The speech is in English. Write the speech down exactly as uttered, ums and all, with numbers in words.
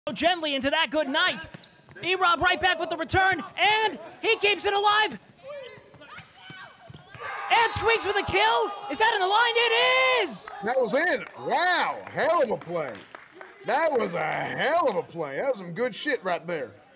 Gently into that good night. E-Rob right back with the return, and he keeps it alive. And Squeex with a kill. Is that in the line? It is. That was in. Wow, hell of a play. That was a hell of a play. That was some good shit right there.